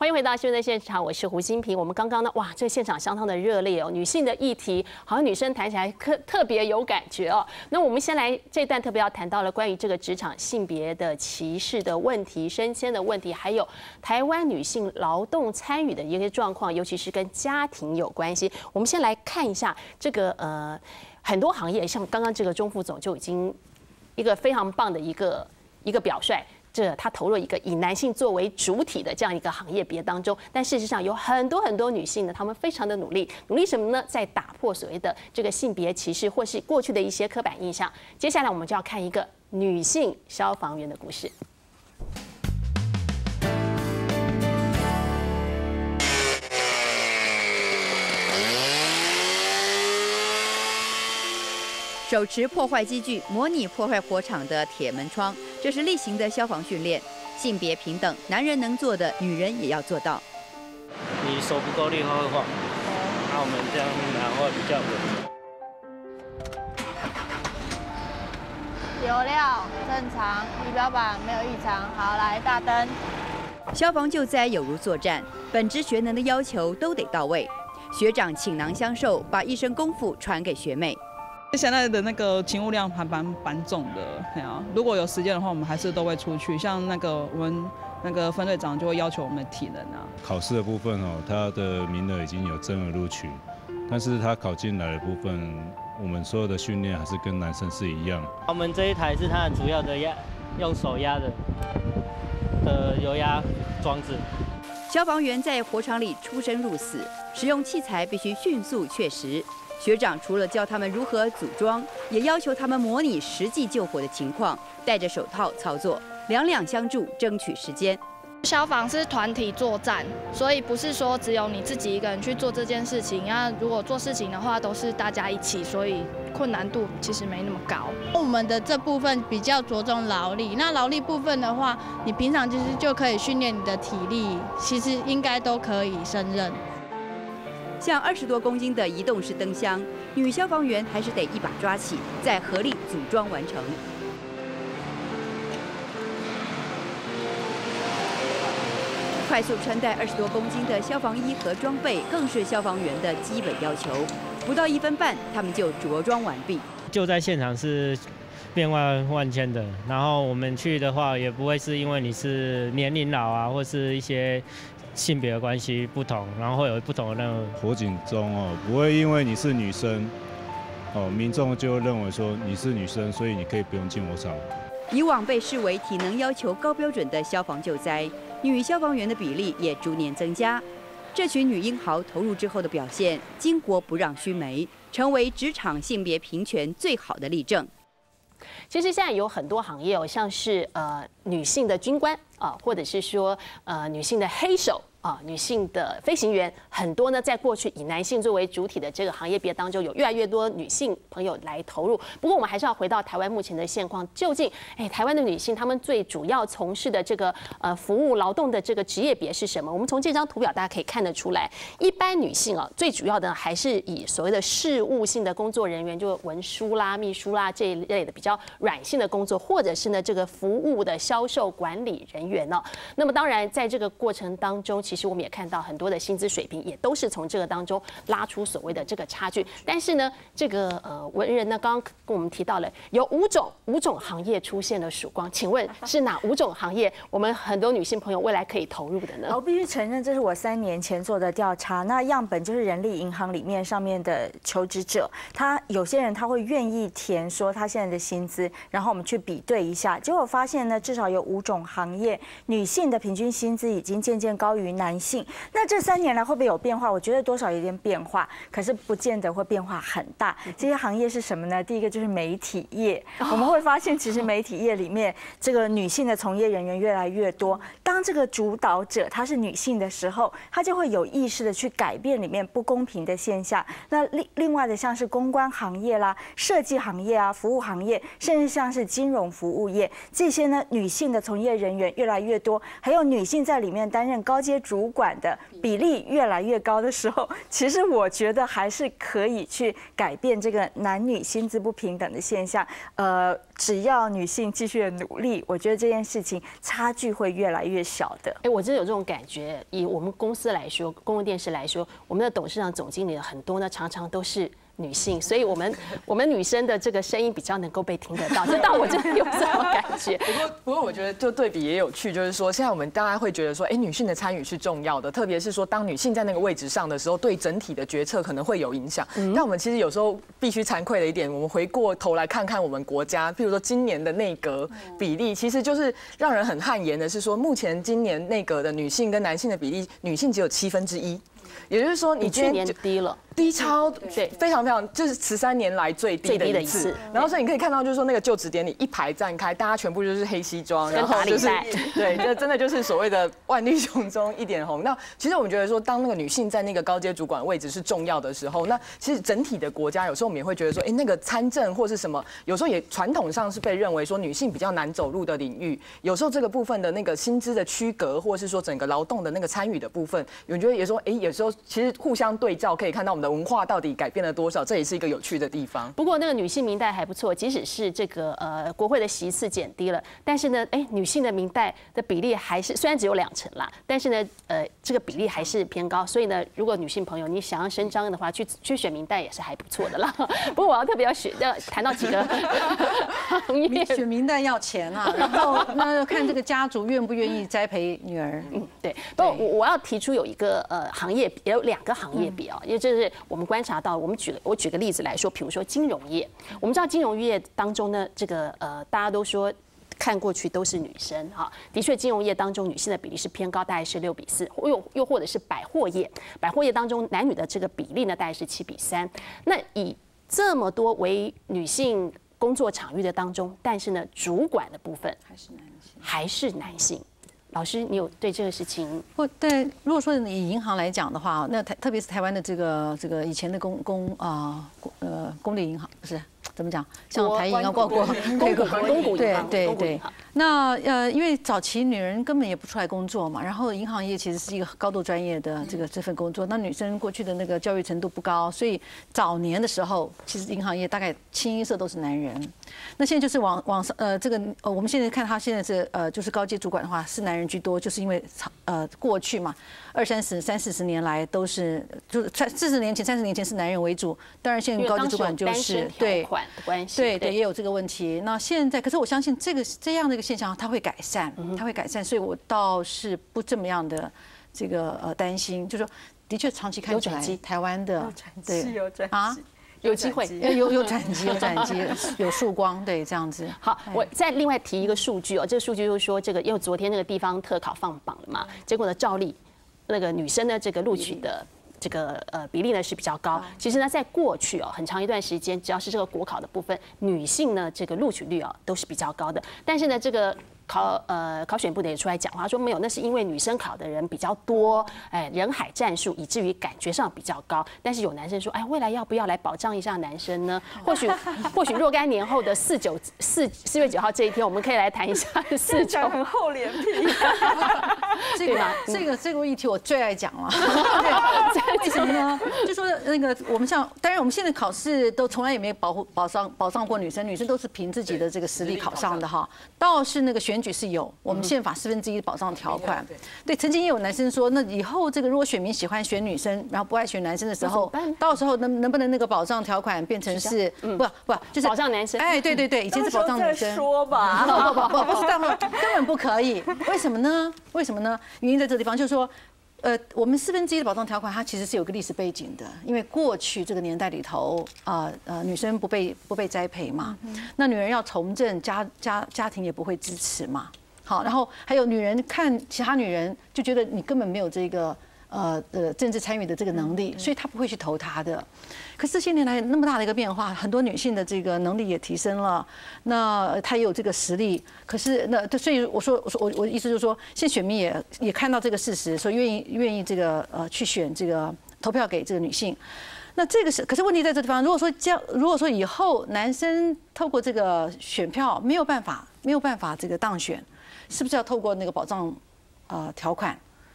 迎回到新闻的现场，我是胡金平。我们刚刚呢，哇，这现场相当的热烈哦，女性的议题，好像女生谈起来特别有感觉哦。那我们先来这段特别要谈到了关于这个职场性别的歧视的问题、升迁的问题，还有台湾女性劳动参与的一些状况，尤其是跟家庭有关系。我们先来看一下这个很多行业，像刚刚这个钟副总就已经一个非常棒的一个表率。他投入一个以男性作为主体的这样一个行业别当中，但事实上有很多女性呢，她们非常的努力什么呢？在打破所谓的这个性别歧视或是过去的一些刻板印象。接下来我们就要看一个女性消防员的故事。 手持破坏机具模拟破坏火场的铁门窗，这是例行的消防训练。性别平等，男人能做的，女人也要做到。 你手不够力，它会晃。那我们这样拿会比较稳。 油料正常，仪表板没有异常。好，来大灯。 消防救灾有如作战，本职学能的要求都得到位。学长倾囊相授，把一身功夫传给学妹。 现在的那个勤务量还蛮重的，如果有时间的话，我们还是都会出去。像我们那个分队长就会要求我们体能啊。 考试的部分他的名额已经有增额录取，但是他考进来的部分，我们所有的训练还是跟男生是一样。 我们这一台是它的主要的用手压的油压装置。 消防员在火场里出生入死，使用器材必须迅速确实。学长除了教他们如何组装，也要求他们模拟实际救火的情况，戴着手套操作，两相助，争取时间。 消防是团体作战，所以不是说只有你自己一个人去做这件事情。如果做事情的话，都是大家一起，所以困难度其实没那么高。 我们的这部分比较着重劳力，那劳力部分的话，你平常就可以训练你的体力，其实应该都可以胜任。 像20多公斤的移动式灯箱，女消防员还是得一把抓起，再合力组装完成。快速穿戴20多公斤的消防衣和装备，更是消防员的基本要求。不到1分半，他们就着装完毕。 就在现场是变化万千的，然后我们去的话，也不会是因为你是年龄老啊，或是一些性别的关系不同，然后会有不同的那个火警中不会因为你是女生民众就认为说你是女生，所以你可以不用进火场。 以往被视为体能要求高标准的消防救灾，女消防员的比例也逐年增加。这群女英豪投入之后的表现，巾帼不让须眉，成为职场性别平权最好的例证。 其实现在有很多行业像是女性的军官或者是说女性的黑手。女性的飞行员很多呢，在过去以男性作为主体的这个行业别当中，有越来越多女性朋友来投入。不过，我们还是要回到台湾目前的现况，究竟台湾的女性她们最主要从事的这个服务劳动的这个职业别是什么？我们从这张图表大家可以看得出来，一般女性最主要的还是以所谓的事务性的工作人员，就文书啦、秘书啦这一类的比较软性的工作，或者是呢这个服务的销售管理人员那么当然，在这个过程当中，其实我们也看到很多的薪资水平也都是从这个当中拉出所谓的这个差距。但是呢，这个文人呢，刚刚跟我们提到了有五种行业出现了曙光，请问是哪5种行业？我们很多女性朋友未来可以投入的呢？ 我必须承认，这是我3年前做的调查。那样本就是人力银行里面上面的求职者，有些人他会愿意填说他现在的薪资，然后我们去比对一下，结果发现呢，至少有5种行业女性的平均薪资已经渐渐高于男性。那这3年来会不会有变化？我觉得多少有点变化，可是不见得会变化很大。这些行业是什么呢？第一个就是媒体业，我们会发现其实媒体业里面这个女性的从业人员越来越多。当这个主导者她是女性的时候，她就会有意识的去改变里面不公平的现象。那另外的像是公关行业啦、设计行业啊、服务行业，甚至像是金融服务业，这些呢女性的从业人员越来越多，还有女性在里面担任高阶主管的比例越来越高的时候，其实我觉得还是可以去改变这个男女薪资不平等的现象。只要女性继续的努力，我觉得这件事情差距会越来越小的。 我真的有这种感觉。以我们公司来说，公共电视来说，我们的董事长、总经理很多呢，常常都是女性，所以我们女生的这个声音比较能够被听得到，这倒我真的有这种感觉。 不过我觉得就对比也有趣，就是说现在我们大家会觉得说，女性的参与是重要的，特别是说当女性在那个位置上的时候，对整体的决策可能会有影响。但我们其实有时候必须惭愧的一点，我们回过头来看看我们国家，譬如说今年的内阁比例，其实就是让人很汗颜的是说，目前今年内阁的女性跟男性的比例，女性只有1/7，也就是说你去年低了。 低超对，非常非常就是13年来最低的一次。然后所以你可以看到，就是说那个就职典礼一排站开，大家全部就是黑西装，然后就是对，这真的就是所谓的万绿丛中一点红。那其实我们觉得说，当那个女性在那个高阶主管位置是重要的时候，那其实整体的国家有时候我们也会觉得说，那个参政或是什么，有时候也传统上是被认为说女性比较难走入的领域，有时候这个部分的那个薪资的区隔，或者是说整个劳动的那个参与的部分，我觉得也说，有时候其实互相对照，可以看到我们的文化到底改变了多少，这也是一个有趣的地方。 不过那个女性民代还不错，即使是这个国会的席次减低了，但是呢，女性的民代的比例还是虽然只有2成啦，但是呢，这个比例还是偏高。所以呢，如果女性朋友你想要伸张的话，去选民代也是还不错的啦。不过我要特别要谈到几个行业， 选民代要钱啊，然后那要看这个家族愿不愿意栽培女儿。 对。不过我要提出有一个行业，也有2个行业比因为这是我们观察到，我举个例子来说，比如说金融业，我们知道金融业当中呢，这个大家都说看过去都是女生哈，的确金融业当中女性的比例是偏高，大概是6:4，又或者是百货业当中男女的这个比例呢，大概是7:3。那以这么多为女性工作场域的当中，但是呢，主管的部分还是男性。老师，你有对这个事情？ 对，如果说以银行来讲的话，那特别是台湾的这个以前的公立银行不是怎么讲，像台银啊、公股银行，对。那因为早期女人根本也不出来工作嘛，然后银行业其实是一个高度专业的这份工作，那女生过去的那个教育程度不高，所以早年的时候，其实银行业大概清一色都是男人。那现在就是往上我们现在看他现在是就是高阶主管的话是男人居多，就是因为过去嘛30-40年来都是就是40年前30年前是男人为主，当然现在高阶主管就是对对也有这个问题。那现在可是我相信这样的一个现象它会改善，所以我倒是不这么样的这个担心，就是说的确长期看起来台湾的对啊。 有机会， 有转机，有曙光，对，这样子。 好，我再另外提一个数据这个数据就是说，因为昨天那个地方特考放榜了嘛，结果呢，照例那个女生的这个录取的这个比例呢是比较高。其实呢，在过去很长一段时间，只要是这个国考的部分，女性呢这个录取率都是比较高的。但是呢，这个考选部的也出来讲话，说没有，那是因为女生考的人比较多，人海战术，以至于感觉上比较高。但是有男生说，未来要不要来保障一下男生呢？或许若干年后的4月9号这一天，我们可以来谈一下49。 很厚脸皮。 这个议题我最爱讲了。对，为什么呢？就说那个我们当然我们现在考试都从来也没有保障过女生，女生都是凭自己的这个实力考上的哈。倒是那个选举是有我们宪法1/4保障条款。对，曾经也有男生说，那以后这个如果选民喜欢选女生，然后不爱选男生的时候，到时候能不能那个保障条款变成是不就是保障男生？ 对，以前是保障女生。 说吧， 不是，根本不可以。为什么呢？原因在这地方，就是说。我们1/4的保障条款，它其实是有个历史背景的，因为过去这个年代里头，女生不被栽培嘛，那女人要从政，家庭也不会支持嘛。好，然后还有女人看其他女人就觉得你根本没有这个政治参与的这个能力，所以她不会去投她的。可是这些年来那么大的一个变化，很多女性的这个能力也提升了，那她也有这个实力。可是所以我的意思就是说，现在选民也看到这个事实，所以愿意这个去选这个投票给这个女性。那这个可是问题在这地方，如果说以后男生透过这个选票没有办法这个当选，是不是要透过那个保障条款？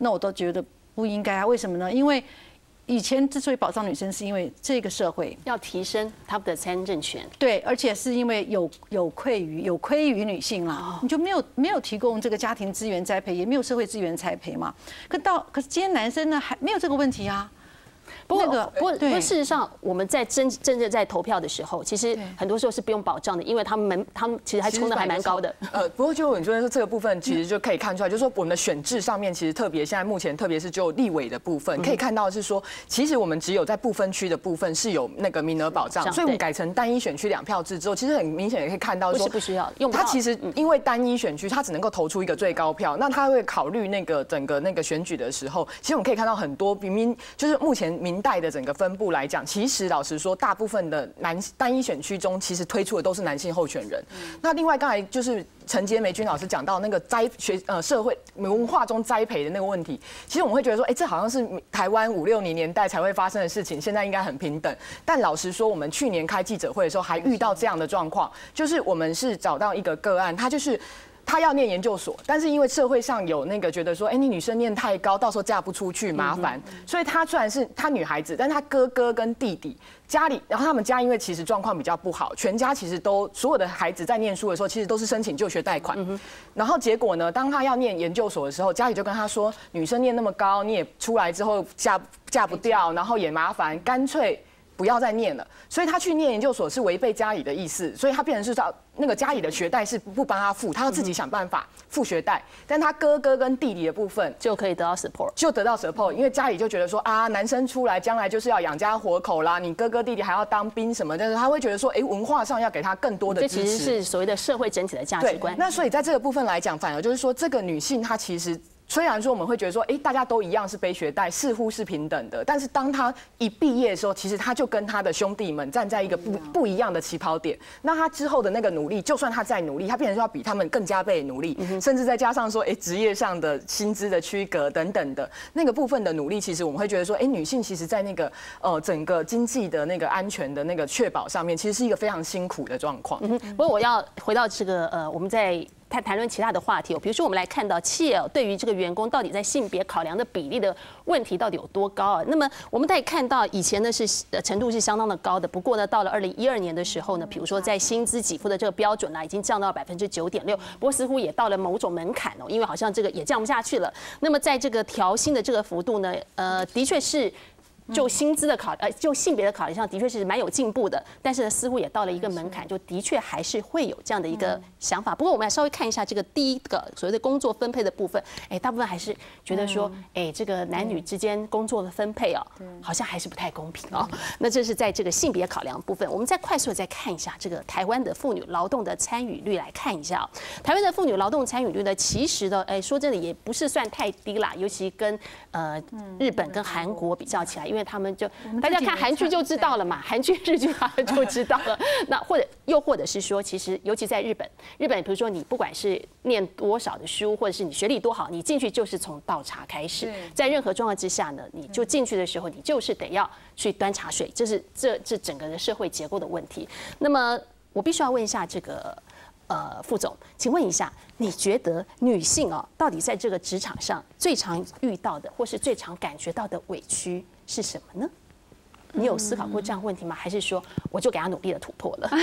那我都觉得不应该啊。为什么呢？因为以前之所以保障女生，是因为这个社会要提升他们的参政权， 对，而且是因为有亏于女性啦，你就没有提供这个家庭资源栽培，也没有社会资源栽培嘛。可是今天男生呢还没有这个问题啊。 不过事实上，我们在真正在投票的时候，其实很多时候是不用保障的，因为他们其实还冲的还蛮高的。 不过就你说这个部分，其实就可以看出来，就是说我们的选制上面，其实特别现在目前，特别是就立委的部分，可以看到是说，其实我们只有在不分区的部分是有那个名额保障，所以我们改成单一选区2票制之后，其实很明显也可以看到说， 不需要用。 他其实因为单一选区，他只能够投出一个最高票，那他会考虑那个整个那个选举的时候，其实我们可以看到很多明明就是目前民代的整个分布来讲，其实老实说，大部分的单一选区中，其实推出的都是男性候选人。那另外刚才就是陈洁梅君老师讲到那个社会文化中栽培的那个问题，其实我们会觉得说，这好像是台湾5、60年代才会发生的事情，现在应该很平等。但老实说，我们去年开记者会的时候还遇到这样的状况，就是我们是找到一个个案，他要念研究所，但是因为社会上有那个觉得说，你女生念太高，到时候嫁不出去麻烦，所以她虽然是她女孩子，但是她哥哥跟弟弟家里，然后他们家因为其实状况比较不好，全家其实所有的孩子在念书的时候，其实都是申请就学贷款，然后结果呢，当她要念研究所的时候，家里就跟她说，女生念那么高，你也出来之后嫁不掉，然后也麻烦，干脆不要再念了，所以他去念研究所是违背家里的意思，所以他变成是那个家里的学贷是不帮他付，他要自己想办法付学贷。但他哥哥跟弟弟的部分就可以得到 support， 因为家里就觉得说男生出来将来就是要养家活口啦，你哥哥弟弟还要当兵什么，但是他会觉得说，文化上要给他更多的支持。 这其实是所谓的社会整体的价值观。 那所以在这个部分来讲，反而就是说，这个女性她其实。虽然说我们会觉得说，大家都一样是背学贷，似乎是平等的，但是当他一毕业的时候，其实他就跟他的兄弟们站在一个不一样的起跑点。那他之后的那个努力，就算他再努力，他变成说要比他们更加倍努力，甚至再加上说，职业上的薪资的区隔等等的那个部分的努力，其实我们会觉得说，女性其实在那个整个经济的那个安全的那个确保上面，其实是一个非常辛苦的状况。 不过我要回到这个我们在。谈论其他的话题，比如说我们来看到企业对于这个员工到底在性别考量的比例的问题到底有多高啊？那么我们可以看到以前呢是程度是相当的高的，不过呢到了2012年的时候呢，比如说在薪资给付的这个标准呢已经降到了9.6%，不过似乎也到了某种门槛哦，因为好像这个也降不下去了。那么在这个调薪的这个幅度呢，的确是。就薪资的就性别的考虑上，的确是蛮有进步的，但是呢，似乎也到了一个门槛，就的确还是会有这样的一个想法。不过我们来稍微看一下这个第一个所谓的工作分配的部分，大部分还是觉得说，这个男女之间工作的分配好像还是不太公平哦。那这是在这个性别考量部分，我们再快速的再看一下这个台湾的妇女劳动的参与率来看一下台湾的妇女劳动参与率呢，其实呢，说真的也不是算太低啦，尤其跟日本跟韩国比较起来。因为他们就大家看韩剧就知道了嘛，韩剧日剧他们就知道了。那或者是说，其实尤其在日本，比如说你不管是念多少的书，或者是你学历多好，你进去就是从倒茶开始。在任何状况之下呢，你就进去的时候，你就是得要去端茶水，这是这整个的社会结构的问题。那么我必须要问一下这个。副总，请问一下，你觉得女性到底在这个职场上最常遇到的，或是最常感觉到的委屈是什么呢？你有思考过这样的问题吗？还是说我就给她努力的突破了？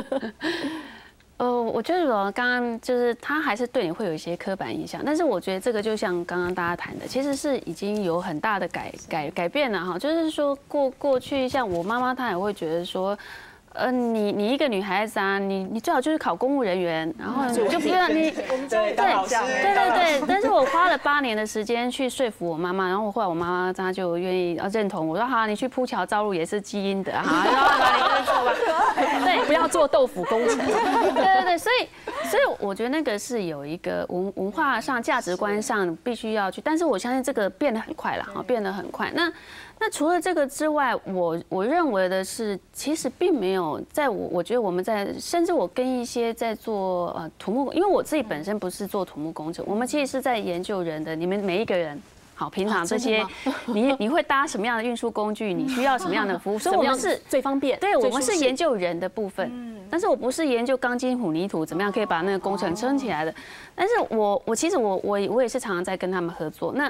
我觉得刚刚就是他还是对你会有一些刻板印象，但是我觉得这个就像刚刚大家谈的，其实是已经有很大的改变了哈。就是说过去像我妈妈，她也会觉得说。你一个女孩子啊，你最好就是考公务人员，然后你就不要你对，但是我花了8年的时间去说服我妈妈，然后后来我妈妈她就愿意认同我说好，你去铺桥造路也是基因的哈，然后把你做吧， 对，不要做豆腐工程， 对，所以我觉得那个是有一个文化上价值观上必须要去，但是我相信这个变得很快了，变得很快。那除了这个之外，我认为的是，其实并没有我觉得我们甚至我跟一些在做土木，因为我自己本身不是做土木工程，我们其实是在研究人的，你们每一个人。好，平常这些你会搭什么样的运输工具？你需要什么样的服务？所以我们是最方便。 对，我们是研究人的部分，但是我不是研究钢筋混凝土怎么样可以把那个工程撑起来的。但是我其实我也是常常在跟他们合作。那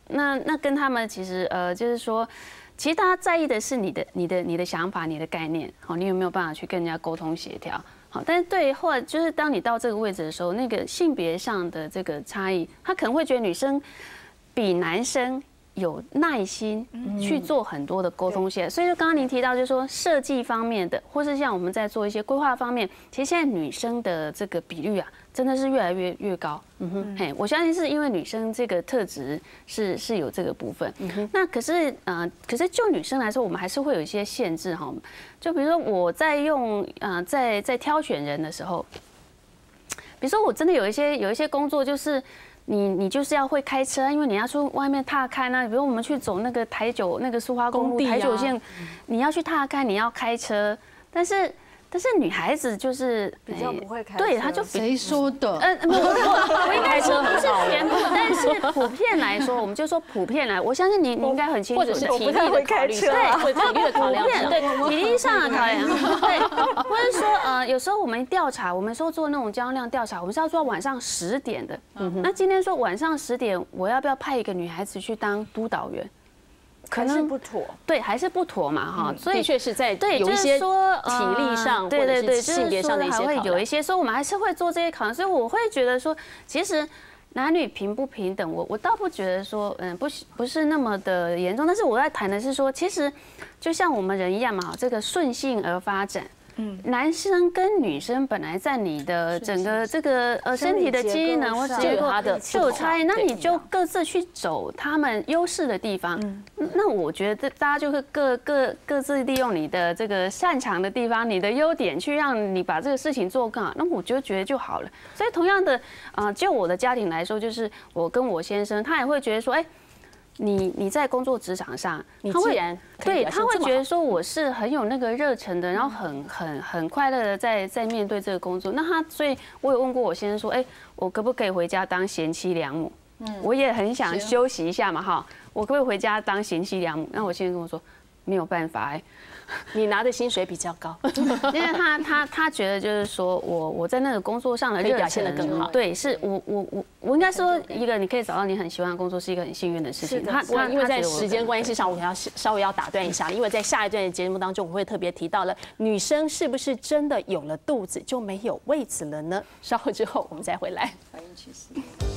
那跟他们其实就是说。其实大家在意的是你的想法、你的概念，好，你有没有办法去跟人家沟通协调？好，但是对后来就是当你到这个位置的时候，那个性别上的这个差异，他可能会觉得女生比男生有耐心去做很多的沟通协调。所以就刚刚您提到，就是说设计方面的，或是像我们在做一些规划方面，其实现在女生的这个比率啊，真的是越来越高。嘿，我相信是因为女生这个特质是有这个部分。那可是就女生来说，我们还是会有一些限制哈。就比如说我在用在挑选人的时候，比如说我真的有一些工作就是你就是要会开车，因为你要去外面踏勘啊。比如我们去走那个台九那个苏花公路台九线，你要去踏勘，你要开车，但是女孩子就是比较不会开车， 对，她就谁说的？ 我应该说不是全部，但是普遍来说，我们就说普遍来，我相信你应该很清楚， 或者是体力的考虑，对，体力的考量， 对，体力上的考量，对，或者说有时候我们调查，我们说做那种交通量调查，我们是要做到晚上10点的，那今天说晚上10点，我要不要派一个女孩子去当督导员？ 可能不妥， 对，还是不妥嘛，哈， 所以的确是在有一些体力上或者是性别上的一些考量， 有一些，所以我们还是会做这些考量。所以我会觉得说，其实男女平不平等，我倒不觉得说，不是那么的严重。但是我在谈的是说，其实就像我们人一样嘛，这个顺性而发展。男生跟女生本来在你的整个这个身体的机能或结构就有差异，那你就各自去走他们优势的地方。那我觉得大家就会各自利用你的这个擅长的地方，你的优点去让你把这个事情做更好。那我就觉得就好了。所以同样的，就我的家庭来说，就是我跟我先生，他也会觉得说，哎。你在工作职场上， 他会对他会觉得说我是很有那个热忱的，然后很快乐的在面对这个工作。那所以我有问过我先生说，哎，我可不可以回家当贤妻良母？我也很想休息一下嘛，哈，我可不可以回家当贤妻良母？那我先生跟我说没有办法， 你拿的薪水比较高， 因为他觉得就是说我在那个工作上的热忱表现得更好。 对，是我应该说一个你可以找到你很喜欢的工作是一个很幸运的事情。 因为在时间关系上，我稍微要打断一下，因为在下一段的节目当中，我会特别提到了女生是不是真的有了肚子就没有位子了呢？稍后之后我们再回来。反应趋势。